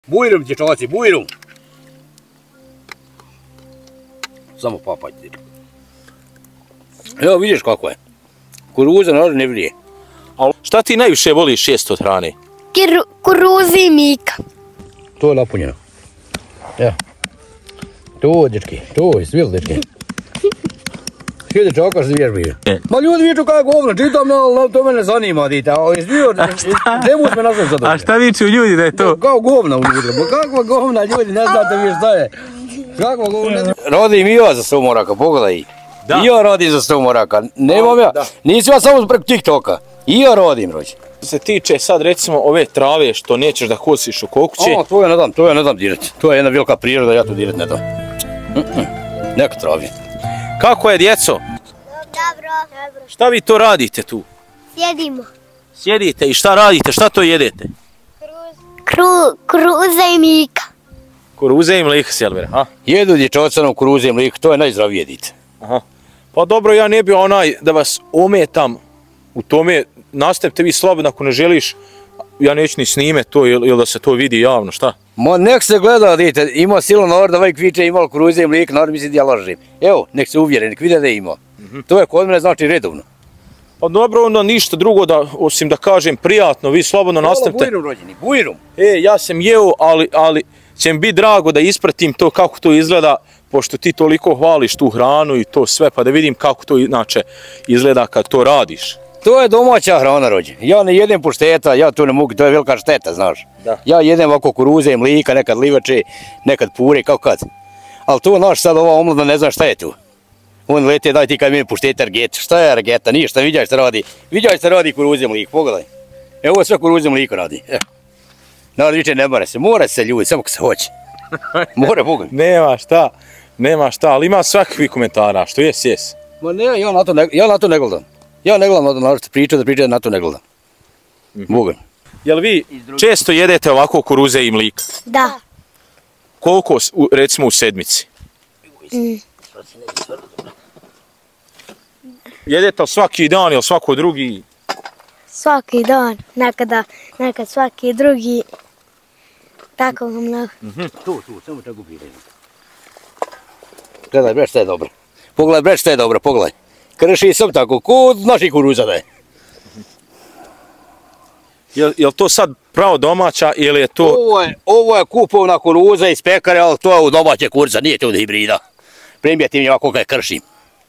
Bujrum, dječaci, bujrum. Samo papajte. Evo vidiš kako je. Kuruza naravno ne vrije. A šta ti najviše voliš jest od hrane? Kuruza i mika. To je napunjeno. Evo. To, dječki, to je svijel, dječki. Svi dječaka se vježbaju. Ma ljudi viču kaj govno, čitam, to mene zanima, dite. Demu sme nazvam sad. A šta viču ljudi da je to? Kao govna u ljudi, kakva govna ljudi, ne znate vi šta je. Kakva govna. Radim i ja za 100 maraka, pogledaj. I ja radim za 100 maraka, nemam ja, nisam ja samo preko TikToka. I ja radim, rođe. Što se tiče sad recimo ove trave što nećeš da kosiš u kokuće. To ja ne dam dirati. To je jedna velika priroda, ja to dirati ne dam. Neka travi. Kako je, djeco? Dobro. Šta vi to radite tu? Sjedimo. Sjedite i šta radite? Šta to jedete? Kuruza i mika. Kuruze i mlika, Silvira, ha? Jedu dječacanom kuruze i mlika, to je najzdravije dite. Aha. Pa dobro, ja ne bi da vas ometam u tome, nastavite vi slobodno ako ne želiš, ja neću ni snime to ili da se to vidi javno, šta? Ma nek se gleda, dite, ima silo narod, ovaj kviče imalo kuruze i mlika, narod misli da ja lažem. Evo, nek se uvjere, nek vide da ima. To je kod mene znači redovno. Pa dobro, onda ništa drugo osim da kažem prijatno, vi slobodno nastavite. Bujrum rođeni, bujrum. Ja sam jeo, ali će mi biti drago da ispratim to kako to izgleda, pošto ti toliko hvališ tu hranu i to sve, pa da vidim kako to inače izgleda kad to radiš. To je domaća hrana, rođe. Ja ne jedem pušteta, ja to ne mogu, to je velika šteta, znaš. Ja jedem ovako kuruze, mlika, nekad livače, nekad pure, kao kad. Ali to naš sad ova omladna ne zna šta je tu. On lete, daj ti kad meni pušteta argeta. Šta je argeta? Ništa, viđaj šta radi. Viđaj šta radi kuruze mlik, pogledaj. Evo ovo sve kuruze mliko radi. Narod viče ne mora se ljudi, samo kad se hoće. Mora Boga. Nema šta, ali ima svakakvih komentara, što jes. Ma ne, ja na to ne gledam. Ja ne gledam na narod priča, da na to ne gledam. Boga. Jel vi često jedete ovako kuruze i mlika? Da. Koliko recimo u sedmici? Jedete li svaki dan ili svako drugi? Svaki dan, nekad svaki drugi. Tako mnogo. Tu, samo čak upirajmo. Gledaj bre šta je dobro. Pogledaj bre šta je dobro, pogledaj. Krši sam tako, ko naših kuruza da je. Jel to sad pravo domaća ili je to... Ovo je kupovna kuruza iz pekare, ali to je u domaće kuruza, nije to od hibrida. Primijeti mi ovako kaj kršim.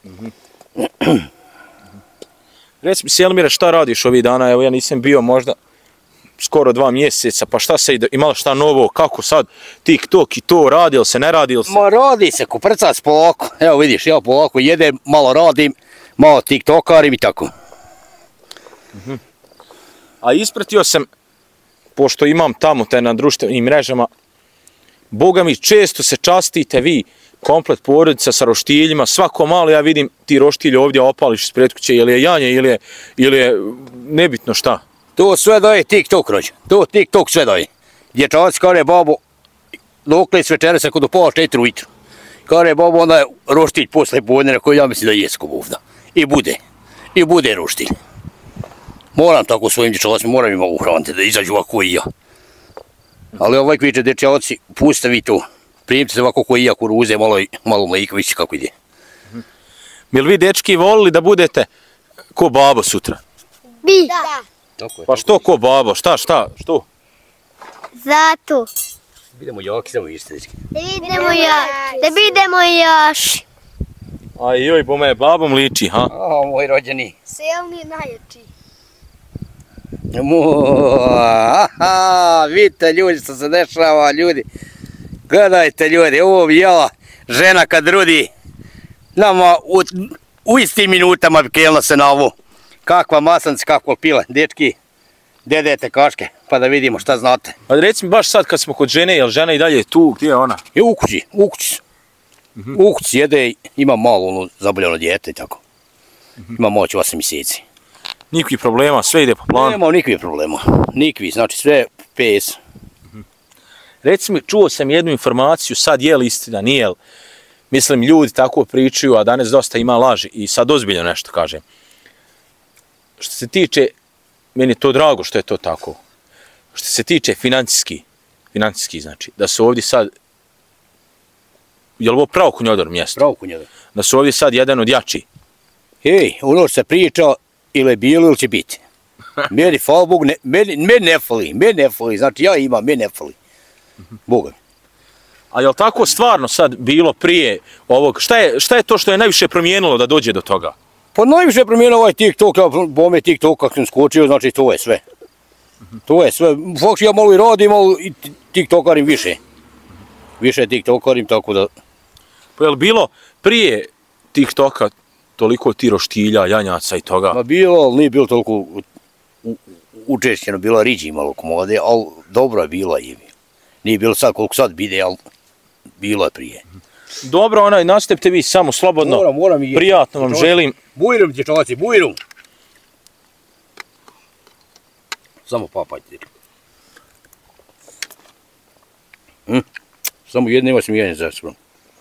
Reci mi, Selmire, šta radiš ovih dana? Evo ja nisam bio možda skoro 2 mjeseca, pa šta se imalo šta novo, kako sad TikTok i to, radi li se, ne radi li se? Ma radi se, kuprcac polako. Evo vidiš, ja polako jedem, malo radim, malo TikTokarim i tako. A ispratio sam, pošto imam tamo te na društvenim mrežama, Boga mi, često se častite vi, komplet porodica sa roštiljima, svako malo ja vidim ti roštilje ovdje opališ ispred kuće, ili je janje, ili je nebitno šta. To sve daje TikTok, rođe. To TikTok sve daje. Dječac kare babo, dokle s večera se kod u pola 4 ujutru. Kare babo, onda je roštilj posle podnjena koji ja mislim da je skobovda. I bude roštilj. Moram tako svojim dječacima, moram im ovu hraniti da izađu ovako i ja. Ali ovaj kviče dječaci, puste vi to. Primite se ovako koji ja kuruze, malo mlika, vidite kako ide. Jel vi dečki volili da budete ko babo sutra? Bi. Da. Pa što ko babo, šta, što? Zato. Idemo jaki, samo vidite dečki. Da budemo jaši. Aj joj, po me babom liči, ha? O, moj rođeni. Selni najjači. Vidite ljudi što se dešava, ljudi. Gledajte ljudi, ovo bi jela žena kad rodi, nama u istim minutama bi krenula se na ovo. Kakva masanca, kakva pila, dečki, dedete kaške, pa da vidimo šta znate. A reci mi baš sad kad smo kod žene, jel žena i dalje tu, gdje je ona? Je u kući. U kući jede, ima malo ono zaboljeno dijete i tako. Ima moć 8 mjeseci. Nikakvih problema, sve ide po planu? Nema nikakvih problema, znači sve PS. Reci mi, čuo sam jednu informaciju, sad je li istina, nije li? Mislim, ljudi tako pričaju, a danas dosta ima laži i sad ozbiljno nešto kažem. Što se tiče, meni je to drago što je to tako, što se tiče financijski, financijski znači, da su ovdje sad, je li ovo pravo konjodor mjesto? Pravo konjodor. Da su ovdje sad jedan od jači. Hej, ono što se priča, ili je bilo ili će biti. Meni, hvala Bogu, meni ne fali, znači ja imam, meni ne fali. Boga mi. A je li tako stvarno sad bilo prije ovog, šta je to što je najviše promijenilo da dođe do toga? Pa najviše je promijenio ovaj TikTok, ja bome TikTok kako sam skočio, znači to je sve. To je sve, faktički ja malo i radim, ali i TikTokarim više. Više TikTokarim, tako da... Pa je li bilo prije TikToka toliko ti roštilja, janjaca i toga? Ma bilo, ali nije bilo toliko učešćeno, bilo riđi malo komode, ali dobro je bila i nije bilo sad koliko sad bide, ali bilo je prije. Dobro, nastavite vi samo slobodno, moram prijatno vam želim. Bujrum, dječaci, bujrum! Samo papajte. Samo jedne ima sam jedan zasprom.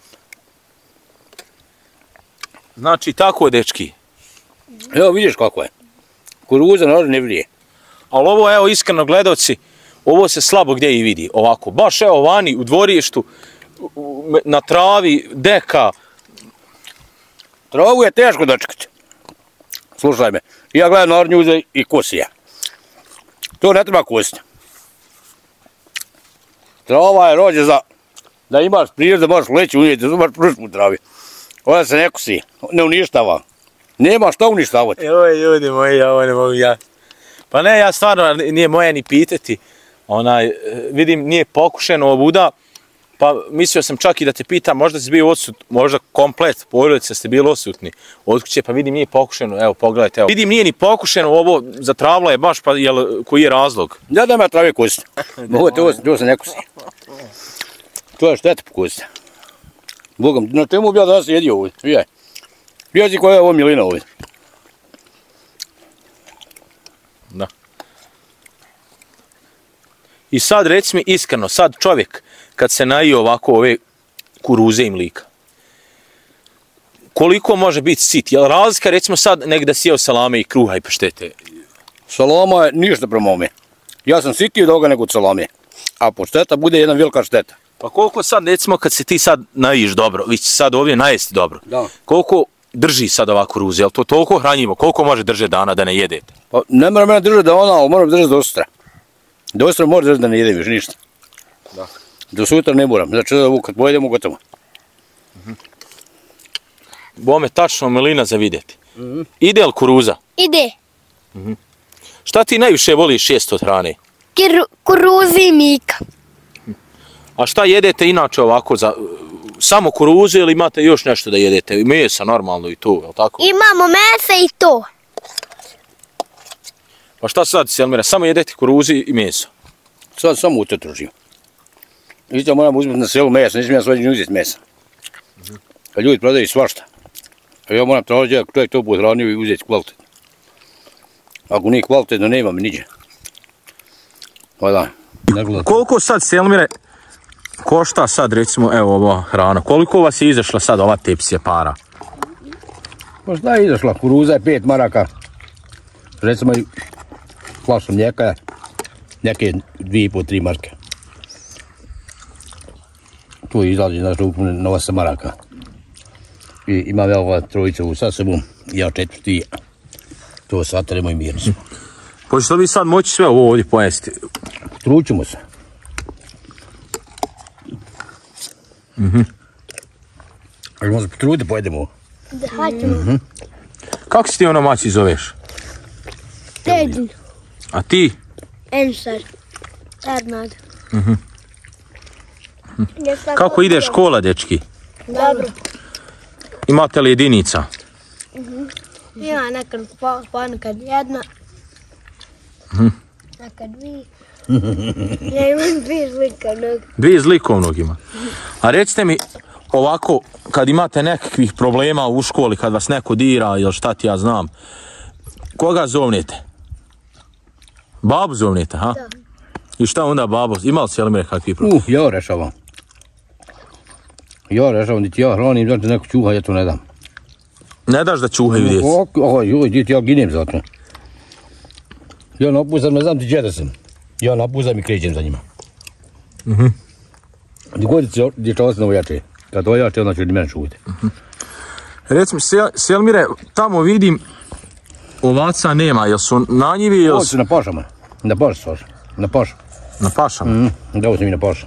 Znači, tako dečki. Evo vidiš kako je. Kuruza naravno ne vrije. Ali ovo, evo, iskreno gledalci, ovo se slabo gdje i vidi. Ovako, baš evo vani u dvorištu, na travi, deka. Travu je teško dočekati. Slušaj me, ja gledam naravno uze i kosija. To ne treba kositi. Trava je rođe za da imaš prirod, da možeš leći u njej, da imaš prušku u travi. Ona se ne kosi, ne uništava. Nema šta uništavati. Joj, ljudi moji, ja ovo ne mogu ja. Pa ne, ja stvarno, nije moje ni pitati. Vidim, nije pokušeno ovuda. Pa mislio sam čak i da te pitam, možda si bio odsut, možda komplet porodice ste bili odsutni od kuće, pa vidim nije pokušeno, evo pogledajte, evo. Vidim nije ni pokušeno, ovo zatravla je baš, pa koji je razlog? Ja da me trave kosti. To se ne kosi. To je šteta po kosti. Bogom, na čemu bi ja danas jedio ovdje? Vidjaj. Vidjaj koja je ovo milina ovdje. Da. I sad reci mi iskreno, sad čovjek kad se naji ovako ove kuruze i mlika, koliko može biti sit? Je li razlika recimo sad nek da si jeo salame i kruha i paštete? Salama je ništa prema ome. Ja sam sitio od ovoga nego od salame. A pašteta bude jedna velika šteta. Pa koliko sad recimo kad se ti sad najiš dobro, vi će sad ovdje najesti dobro, da. Koliko drži sad ova kuruza? Je li to toliko hranjivo? Koliko može držati dana da ne jedete? Pa ne moram mene držati da ona, ali moram držati do ostra. Do ostra moram držati da ne jedem još ništa. Da. Do sutra ne moram, znači da kad pojedemo gotovo. Bome, tačno milina za vidjeti. Ide li kuruza? Ide. Šta ti najviše voliš jest od hrane? Kuruzi i mika. A šta jedete inače ovako za samo kuruzu ili imate još nešto da jedete? Mesa normalno i to, je li tako? Imamo mesa i to. Pa šta sad, Selmira, samo jedete kuruzi i meso? Sad samo u to trošim. Isto moram uzeti na selu mesa, nisam ja svađi uzeti mesa. A ljudi prodaju svašta. A ja moram tražiti ako čovjek to bude hranio i uzeti kvalitetno. Ako nije kvalitetno, nema mi niđe. Pa da. Koliko sad, Selmire, košta sad recimo, evo ova hrana? Koliko vas je izašla sad ova tepsija para? Pa šta je izašla? Kuruza je 5 maraka. Recimo i flašu mlijeka, neke 2,5-3 marke. Tu izlazi naš ukupno na 8 maraka. I imam ja ova trojica sa sobom, ja četvrti. To svataremo i mirni smo. Hoćete li vi sad moći sve ovo ovdje pojesti? Trućemo se. Ali možda potruditi pojedemo ovo. Da, haćemo. Kako si ti ono maći zoveš? Tedin. A ti? Ensar. Arnad. Kako ide škola, dečki? Dobro. Imate li jedinica? Ima nekad ponekad jedna. Nekad dvije. Ja imam 2 zlikovnog. 2 zlikovnog ima. A recite mi, ovako, kad imate nekakvih problema u školi, kad vas neko dira ili šta ti ja znam, koga zovnete? Babu zovnete, ha? Da. I šta onda babo? Ima li Selmire kakvih problema? Ja rešavam. Ja rešavam, niti ja hranim, znači neko čuha, ja to ne dam. Ne daš da čuhaju djeci? Joj, djeti, ja ginem za to. Ja napuzam, ne znam ti gdje da sam. Ja napuzam i krećem za njima. Gdje god dječavac na ojače. Kad ojače, onda će od mene čuvati. Recimo, Selmire, tamo vidim ovaca nema, jel su na njivi, jel Ovo su... su na pašama. Na pašu, Saša. Na pašu. Na pašama? Da, ovo su mi na pašu.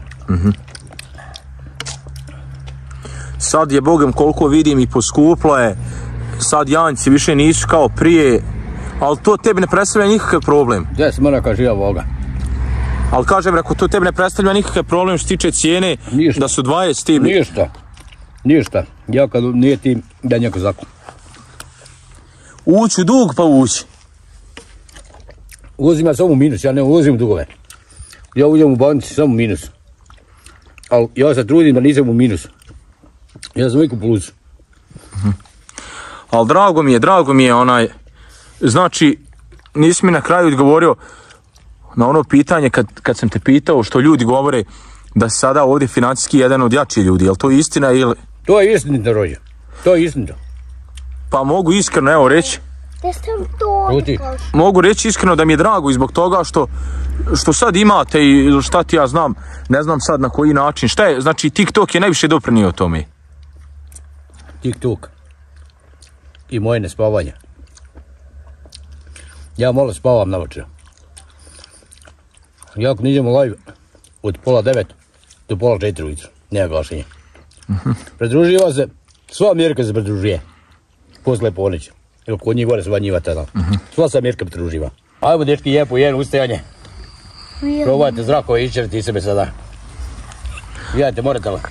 Sad je, bogem, koliko vidim i poskuplo je, sad janjci više nisu kao prije, ali to tebi ne predstavlja nikakav problem. 10 maraka živa voga. Ali kažem, reko, to tebi ne predstavlja nikakav problem što se tiče cijene, Ništa. da su 20 tebi. Ništa. Ja kad nije tim, da njeko zakon. Ući u dug pa ući. Ulazim ja samo u minus, ja ne ulazim u dugove. Ja uđem u banci samo u minus. Ali ja se trudim da nisam u minusu. Ja sam uvijek u plusu. Ali drago mi je onaj, znači, nisi mi na kraju odgovorio na ono pitanje kad sam te pitao što ljudi govore da si sada ovdje financijski jedan od jačih ljudi, je li to istina ili... To je istinito, Rođe. To je istinito. Pa mogu iskreno, evo reći, Ruti. mogu reći iskreno da mi je drago i zbog toga što sad imate i šta ti ja znam, ne znam sad na koji način, šta je, znači TikTok je najviše doprinio tome. TikTok. I moje nespavanje. Ja malo spavam navečer. Ja ako niđem u live od 8:30 do 3:30 ujutro, nema glašenja. Pridruživa se, sva Amerika se pridružuje. Posle poneće. Evo kod njih gore sva njiva tada. Sva se Amerika pridruživa. Ajmo dečki, jepo jedan ustajanje. Probajte zrakove išćeriti iz sebe sada. Vidite, morate li?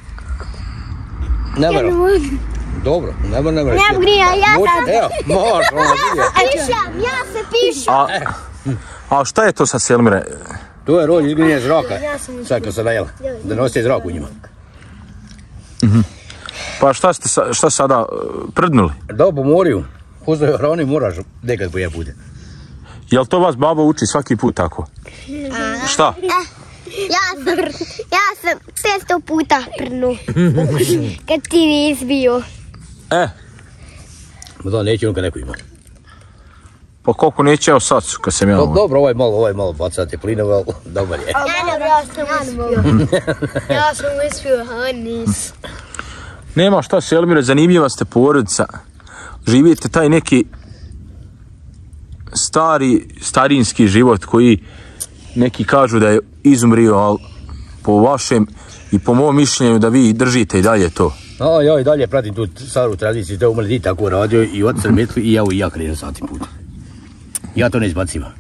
Ne moram. Dobro, ne moram. Ne grija, ja sam... Evo, možeš, Pišem, ja se pišem. A šta je to sad, Selmire? To je rolj izgrinje zraka, sad kad se najela, da nosite zrak u njima. Pa šta sada, prdnuli? Da, po moriju, uzeo hrani moraš nekad poje bude. Jel to vas baba uči svaki put tako? Šta? Ja sam 500 puta prnu. Kad ti nisi bio. Ma da, neće on kad neko ima. Pa koliko neće, evo sad su, kad sam ja... Dobro, ovo je malo bacate plinova, ali dobar je. Ja sam uspio, a nis. Nema šta, Selmire, zanimljiva ste porodica. Živite taj neki starinski život koji neki kažu da je izumrio, ali po vašem i po mom mišljenju da vi držite i dalje to. A ja i dalje pratim tu staru tradiciju, to umrli ti tako radio i otac metli i ja krenem sati put. Ja to ne izbacivam.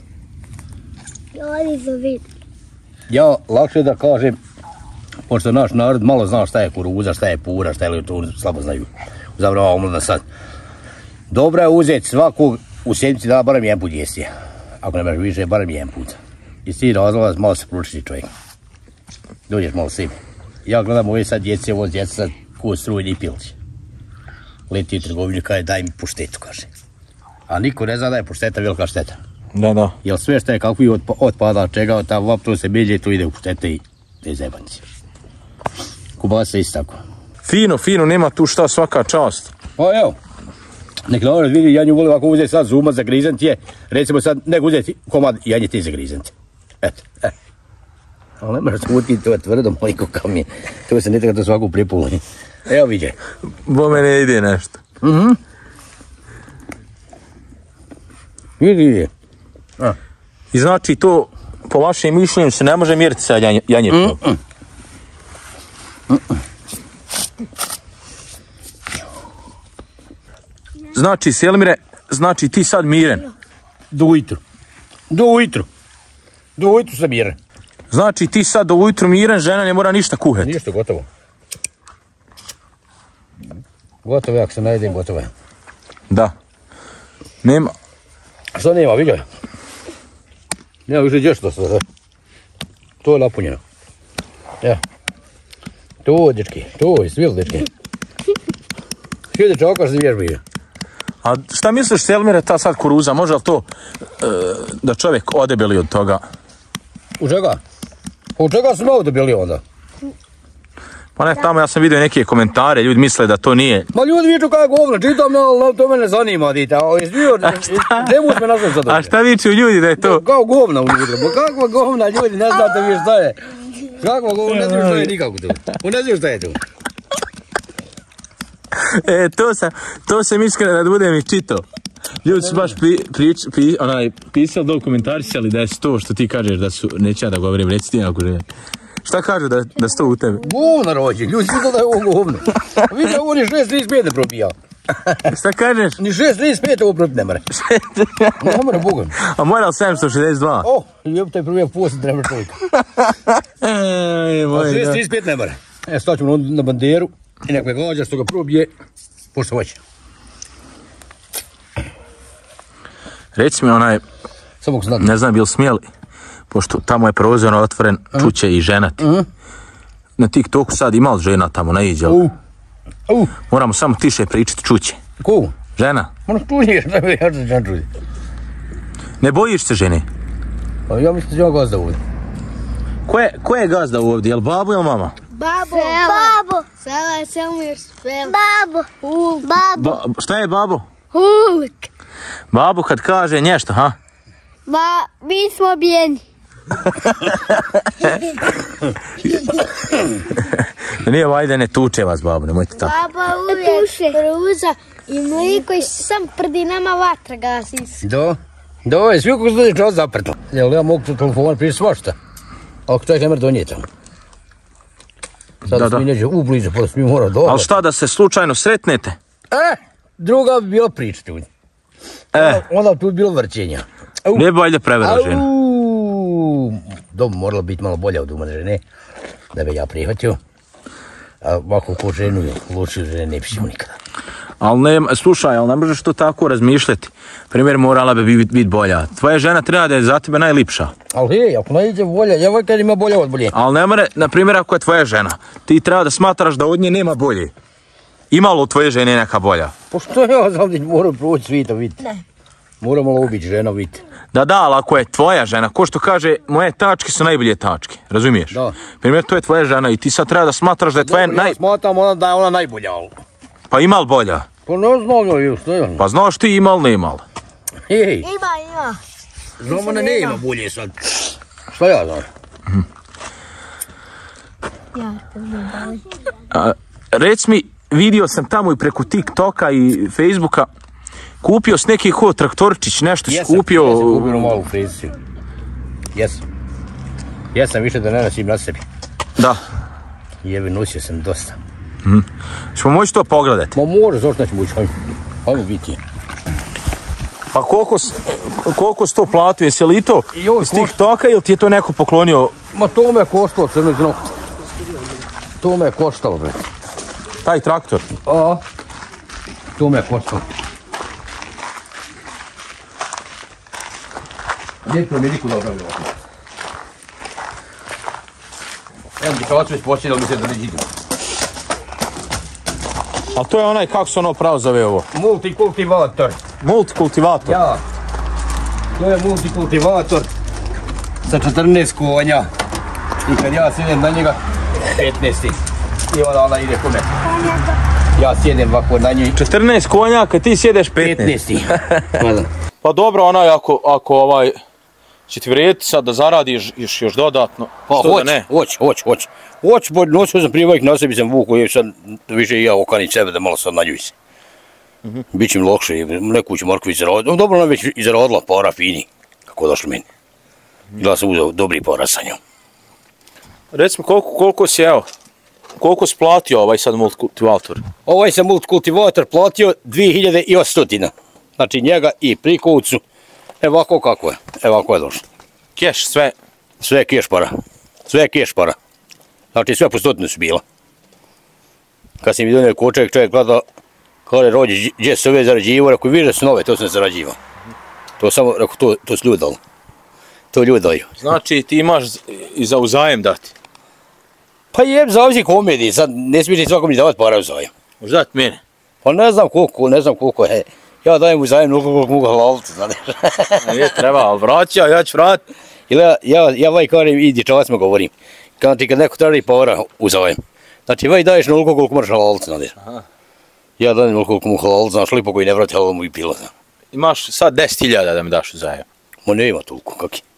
Ja nisam vidio. Ja lakše da kažem, pošto naš narod malo zna šta je kuruza, šta je pura, šta je to slabo znaju. Zavrava omladna sad. Dobro je uzeti svakog u sedmici dana barem jedan put jesti. Ako ne možeš više, barem jedan put. Iz tih razloga malo se pručiti čovjek. Dođeš malo sebi. Ja gledam ove sad djece, ovo djeca sad ko strujni i pilci. Leti u trgovini kaže daj mi puštetu, kaže. A niko ne zna da je pušteta velika šteta. Da. Jer sve što je kakvi otpada, čega, ta vapto se beđe, to ide u puštete i te zebanci. Kubasa isto tako. Fino, nema tu šta, svaka čast. Pa evo, nek narod vidi, ja nju volim ako uzeti sad zuma za grizant je, recimo sad nek uzeti komad janje ti za grizant. Eto, Ali ne možeš skutiti, to je tvrdo majko kam je. To se ne treba to svaku pripuli. Evo viđe. Bo mene ide nešto. Vidi. I znači to, po vašem mišljenju, se ne može mjeriti sa janjetom. Znači, Selmire, znači ti sad miren. Do ujutru sam miren. Znači ti sad do ujutru miren, žena ne mora ništa kuhati. Ništa, gotovo. Gotovo je, ako se najedem, gotovo je. Da. Nema. Što nema, vidio je? Nema više dješta sada. To je napunjeno. Evo. To, dječki, to je svil, dječki. Svi dječaka se vježbaju. A šta misliš, Selmire, ta sad kuruza, može li to da čovjek odebeli od toga? U čega? U čega su malo debeli onda? Pa ne, tamo ja sam vidio neke komentare, ljudi misle da to nije... Ma ljudi viču kaj govno, čitam, ali to mene zanima, dite. Čemu sme nazvam sad? A šta viču ljudi da je to? Kao govna unutra, pa kakva govna, ljudi, ne znate vi šta je. Kako, on ne zna šta je nikako tu. On ne zna šta je tu. To sam iskreno da budem i čitao. Ljudi su baš pisali dole komentarisali da je to što ti kažeš da su, neće ja da govorim, reci ti ako žele. Šta kaže da su to u tebi? Govno rođe, ljudi su da je ovo govno. Vidite, ovo ni 6.35 ne probija. Šta kažeš? Ni 6.35 ovo probiti ne mre. Ne mre, Bogom. A mora li 762? O, ljub taj probija posljed, ne mre čovjeka. A 6.35 ne mre. Staćemo na banderu i nek me gađa što ga probije, pošto hoće. Reci mi ne znam bi li smjeli, pošto tamo je prozor otvoren, čuće i žena ti. Na TikToku sad ima li žena tamo, ne iđe li? Moramo samo tiše pričati, čuće. Ko? Žena? Ono čuješ, ne ja se žena čuje. Ne bojiš se žene? Pa ja mislim da ćemo gazda ovdje. Ko je gazda ovdje, je li babo ili mama? Babo. Babo. Sela je Selmir. Babo. Babo. Šta je babo? Hulk. Babo kad kaže nešto, ha? Mi smo bijeni. Nije vajde ne tuče vas, babo, nemojte tako. Baba uvijek pruža i mliko i sam prdi nama vatra gasi. Da, je svi kako se dođe čas zaprto. Jel ja mogu telefon prije svašta. Ako čovjek ne mre donijeti. Sad mi neđe ubliže, pa mi mora dobro. Ali šta da se slučajno sretnete? Druga bi bila priča tu. Onda bi tu bilo vrćenja. Ne bi valjda prevela žena. Dobro, morala biti malo bolja od umane žene, da bi ja prihvatio. A ovako ko ženu je, lošiju žene ne pišemo nikada. Slušaj, ali ne možeš to tako razmišljati. Primjer, morala bi biti bolja. Tvoja žena treba da je za tebe najlipša. Ali hej, ako ne ide bolja, ja vojka ima bolja od bolje. Ali ne more, na primjer, ako je tvoja žena, ti treba da smatraš da od nje nema bolje. Ima li u tvoje žene neka bolja? Pa što ja znam da moram proći svita vidjeti. Ne. Moram malo ubiti žena vidjeti. Da, ali ako je tvoja žena, ko što kaže, moje tačke su najbolje tačke, razumiješ? Da. Primjer, to je tvoja žena i ti sad treba da smatraš da je tvoja Ja smatram da je ona najbolja. Pa ima li bolja? Pa ne znam ja što je. Pa znaš ti ima li, nema li? Hej. Ima. Znam ona ne ima bolje sad. Šta ja znam? Reci mi, vidio sam tamo i preko TikToka i Facebooka, kupio s neki traktorčić, nešto si kupio... Jesam kupio malu frizicu. Jesam više da ne nosim na sebi. Da. Jebi, nosio sam dosta. Ćemo moći to pogledati? Ma može, zašto nećemo ući, hajmo biti. Pa koliko si to platio, jesi li to iz TikToka ili ti je to neko poklonio? Ma to me je koštalo, crno znok. To me je koštalo, bre. Taj traktor? To me je koštalo. Lijepo mi niko dobro bilo. Evo ti kao već počeli, ali mi se da ne idu. A to je onaj, kako se ono pravo zove ovo? Multikultivator. Multikultivator? Ja. To je multikultivator sa 14 konja. I kad ja sjedem na njega, 15. I ona ide kome. Ja sjedem ovako na njoj. 14 konja, kad ti sjedeš 15. Pa dobro, onaj, ako će ti vrijediti sad da zaradiš još dodatno. Pa hoć. Hoć, nosio sam prije vojk na sebi sam vuku i sad više i ja okanim sebe da malo sad nađuj se. Biće mi lakše, neku ću Marković zaraditi. Dobro, ona već i zaradila para fini, kako došli meni. Ja sam uzeo dobri para sa njom. Reci mi, koliko si platio ovaj sad multikultivator? Ovaj sam multikultivator platio 2800. Znači njega i prikovcu. Evo ovako kako je. Evo ovako je došlo. Keš, sve? Sve je keš para. Znači sve po 100 su bila. Kad sam mi donio koček, čovjek gleda kada je rođe, gdje se ove zarađivo, rekao vidiš da su nove, to sam zarađivao. To samo, rekao, to su ljudi dali. To ljudi daju. Znači ti imaš i za uzajem dati? Pa zavisi komediji, sad ne smiješ ni svakom ni davati para uzajem. Možda dati mene? Pa ne znam koliko je. Ja dajem uzajem koliko mogu halaliti, znaš. Nije treba, ali vraća, ja ću vratiti. Ja vaj karim i dječavacima govorim. Kad neko traži para uzajem. Znači vaj daješ onoliko koliko moraš halaliti, znaš. Ja dajem onoliko koliko mu halaliti, znaš, lipo koji ne vrati halal mu i pila. Imaš sad 10.000 da mi daš uzajem. Ma ne ima toliko, kak je.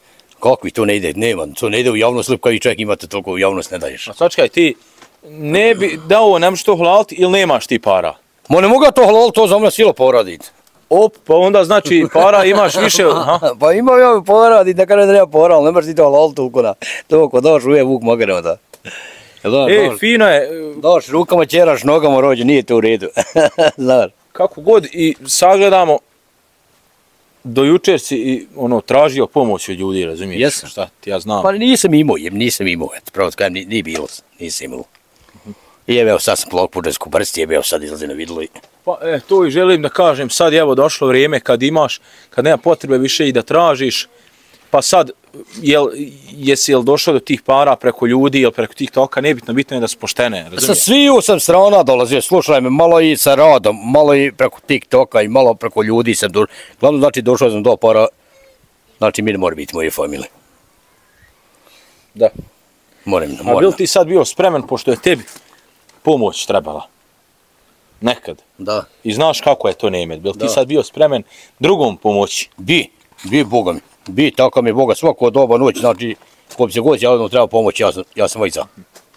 Kakvi, to ne ide, nema, to ne ide u javnost, kao i čovjek imate toliko u javnost ne daješ. A sačekaj, ti ne bi dao, nemaš to halaliti ili nemaš ti para? Ma ne mogu ja to halal, to za mene silo poradit. Op, pa onda znači para imaš više, aha. Pa imam ja poradit, da kada ne treba poral, ne možeš ti to halal toliko na, toliko daš uje vuk magare onda. Fino je. Daš rukama, ćeraš nogama rođe, nije to u redu. Znaš. Kako god i sagledamo, do jučer si i tražio pomoć od ljudi, razumiješ? Jesam. Šta ti ja znam. Pa nisam imao, eto, pravo kajem, nije bilo, nisam imao. I evo sad sam plak puđesku prsti, evo sad izlazi na vidlo i... Pa to i želim da kažem, sad je evo došlo vrijeme kad imaš, kad nema potrebe više i da tražiš, pa sad, jesi došao do tih para preko ljudi ili preko tih toka, nebitno, bitno je da su poštene, razumiješ? Sa sviju sam strana dolazio, slušaj me, malo i sa radom, malo i preko TikToka i malo preko ljudi sam došao. Glavno znači došao sam do para, znači mi ne mora biti moje familije. Da. Moram. A bil ti sad bio spreman, pošto je tebi pomoć trebala? Nekad. Da. I znaš kako je to Nemet, bil ti sad bio spreman drugom pomoći? Bi Boga mi. Bi, tako mi je Boga, svako doba noć, znači, ko bi se god javno treba pomoći, ja sam vajza.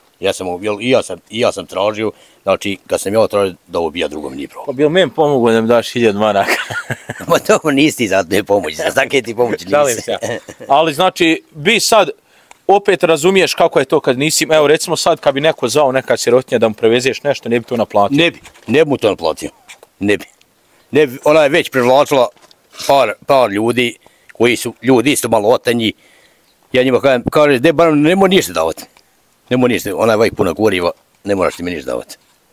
I ja sam tražio, znači, kad sam ja tražio da ubija drugom nije pravo. Pa bil meni pomogao da mi daš 1000 maraka? Ma to nisi ti za te pomoći, za takve ti pomoći nisi. Ali znači, bi sad, opet razumiješ kako je to kad nisi, evo recimo sad kad bi neko zvao neka sirotinja da mu prevezeš nešto, ne bi to naplatio? Ne bi mu to naplatio, ne bi. Ona je već privlačila par ljudi, koji su ljudi isto malo otanji. Ja njima kažem, ne mora ništa davati. Ne mora ništa, ona je vajk puna goriva, ne moraš ti mi ništa davati.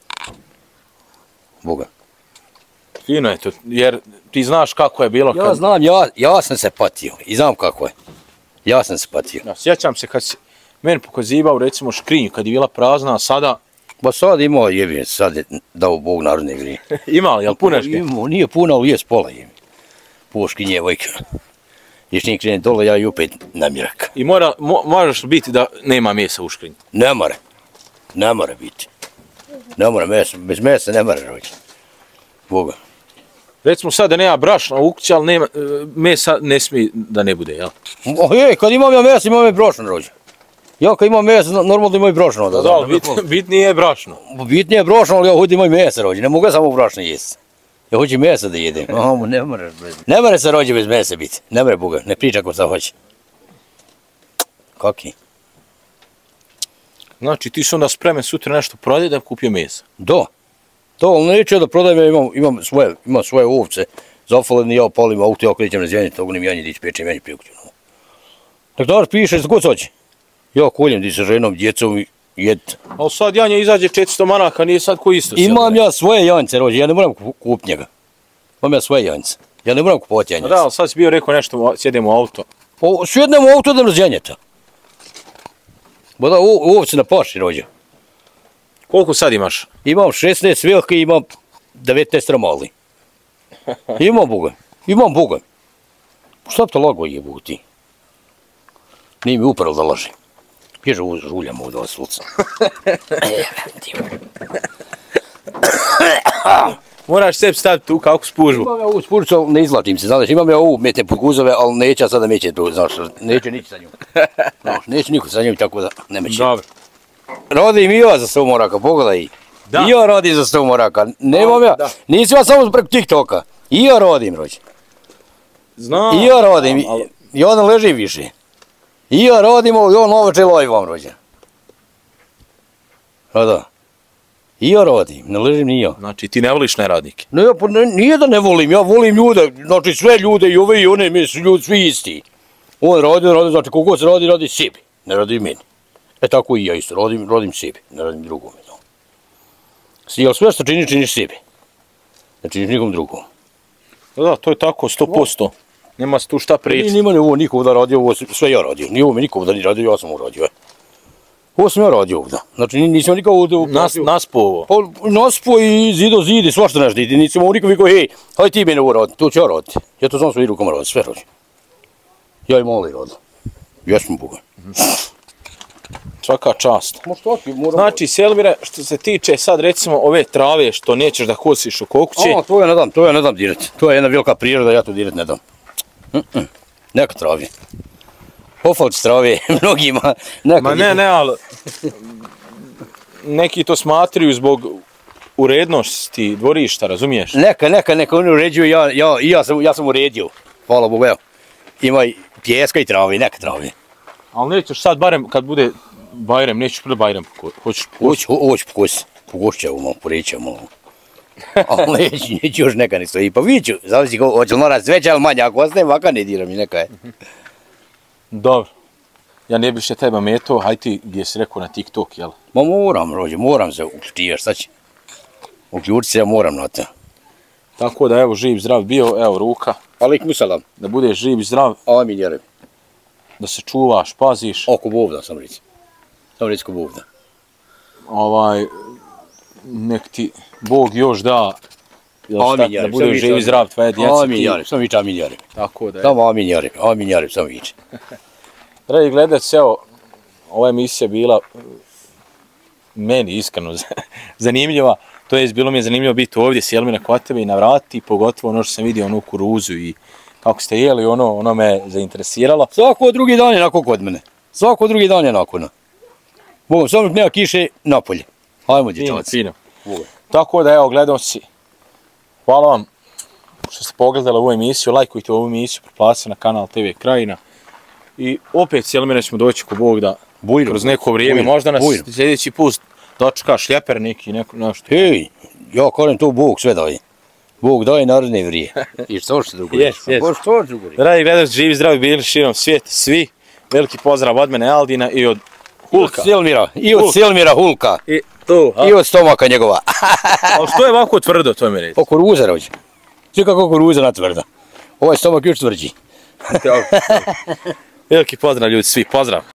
Boga. Fino je to, jer ti znaš kako je bilo kad... Ja znam, ja sam se patio i znam kako je. Ja sam se patio. Ja, sjećam se kad si meni pokazivao recimo škrinju, kad je bila prazna, a sada... Ba sad imao jebine, sad je dao Bog narodne grije. Ima li, jel pune škrinje? Nije puno, ali je spola jebine. Po škrinje vajka. Još nije krene dole, ja i opet namirak. I moraš biti da nema mesa u škrinji? Ne mora biti. Ne mora mesa, bez mesa ne mora roći. Boga. Recimo sad da nema brašna u kući, ali mesa ne smije da ne bude, jel? Kad imam ja mesa, imam i brašno rođe. Ja kad imam mesa, normalno imam i brašno. Da, bitnije je brašno. Bitnije je brašno, ali ja hoću imam i mesa rođe, ne mogu samo brašno jesti. Ja hoću mesa da jedem. Ne mora se rođe bez mesa biti. Ne mora Boga, ne priča ko sad hoće. Kaki? Znači ti su onda spremen sutra nešto prodati da kupio mesa? Da. To, ali neću da prodajem, ja imam svoje ovce. Zafaleni, ja palim auto, ja krećem na zjenje, togunim janje, dići pečem janje prikuću. Tako da piše, za ko se hoće? Ja koljem di sa ženom, djecom i jedite. Ali sad janje izađe 400 maraka, nije sad ko isto. Imam ja svoje jance rođe, ja ne moram kupiti njega. Imam ja svoje jance. Ja ne moram kupovati janje. Da, ali sad si bio rekao nešto, sjedemo u auto. Pa sjednemo u auto da razjenjeta. Bo da, ovce na paši rođe. Koliko sad imaš? Imam 16 velike i imam 19 ramali. Imam Boga. Šta bi to lago jebu ti? Nije mi upravo da laže. Pježe žuljam ovdje ova sluca. Moraš sebi staviti tu kako spužbu. Imam ja ovu spužicu, ali ne izlačim se, znaš, imam ja ovu metne pod guzove, ali neće ja sada meće to, znaš, neće nići sa njom. Neće niko sa njom, tako da ne meće. Dobro. Radim i ja za 100 maraka, pogledaj. I ja radim za 100 maraka, nemam ja, nisam ja samo preko TikToka. I ja radim, rođe. Znam. I ja radim, ja ne ležim više. I ja radim, ali ja novače lajvam, rođe. A da. I ja radim, ne ležim ni ja. Znači ti ne voliš neradnike? Nije da ne volim, ja volim ljude, znači sve ljude i ove i one, mi su ljudi svi isti. On radi, znači kogo se radi sebi, ne radi meni. Tako i ja isto, radim sebi, ne radim drugome. Jel sve što činiš sebi, ne činiš nikom drugom. Da, to je tako, 100%. Nema se tu šta pričati. Nima ne ovo niko da radio, ovo sve ja radio, nije ovo me niko da ni radio, ja sam ovo radio. Ovo sam ja radio ovdje, znači nisam nikao ovdje... Naspo ovo? Pa naspo i zido zidi, svašta nešto, nisam ovo nikom vikao, hej, hajde ti mene ovo raditi, to ću ja raditi. Ja to znam svojim rukama raditi, sve radim. Ja i mali radim. Jesmo Boga. Svaka čast. Znači, Selbire, što se tiče sad recimo ove trave što nećeš da kosiš u kokući... To ja ne dam dirati. To je jedna velika priroda, ja to dirati ne dam. Neka travi. Pofalci strave, mnogima. Ma ne, ali neki to smatraju zbog urednosti dvorišta, razumiješ? Neka oni uređuju, ja sam uredio. Hvala Bogu, evo. Ima i pjeska i trave, neka trave. Ali nećeš sad, barem kad bude Bajram, nećeš pred Bajram hoćeš Hoću pokosit ćemo malo, poreći ćemo malo. Ali neću još neka ne stoji, pa vidit ću, zavisi hoće li norac veća ili manja, ako ostane vaka ne diram i neka je. Dobro. Ja ne bih še teba metao, haj ti gdje si rekao na TikTok, jel? Ma moram se uključiti, šta će? Uključiti se ja moram na to. Tako da evo živ zdrav bio, evo ruka. Alaikum salam. Da budeš živ zdrav, Amin ja Rabbi. da se čuvaš, paziš. Oko Bovda sam reći. Sam reći ko Bovda. Nek ti Bog još da, Amin ja da Rabbi. budeš živ zdrav, tvoje djece. Amin ja Rabbi, sam viče Amin ja Rabbi. Tako da je. Samo Amin ja Rabbi, sam viče. Dragi gledalci, evo, ova emisija bila meni iskreno zanimljiva. To jest, bilo mi je zanimljivo biti ovdje s Jelmina kod tebe i navrati, pogotovo ono što sam vidio, onu kuruzu i kako ste jeli, ono me zainteresiralo. Svako drugi dan je onako kod mene. Svako drugi dan je onako. Bogom, samo nema kiše, napolje. Hajmo dječaci. Fino. Tako da evo, gledalci, hvala vam što ste pogledali ovu emisiju, lajkujte ovu emisiju, preplasite na kanal TV Krajina. I opet s Jelmina ćemo doći ko Bog da kroz neko vrijeme, možda nas sljedeći put dočeka šljeper neki, nešto. Hej, ja kažem to Bog sve daje. Bog daje narodne vrije. I što što drugo reći? Što drugo reći? Dragi gledalci, živi zdravi bili širom svijeta, svi. Veliki pozdrav od mene Aldina i od Hulka. I od Selmira Hulka. I od stomaka njegova. Ali što je ovako tvrdo, to mi reći? Kukuruza rođe. Svi kako kukuruza natvrda. Ovaj stomak još tvrđi. Veliki pozdrav ljudi, svi, pozdrav.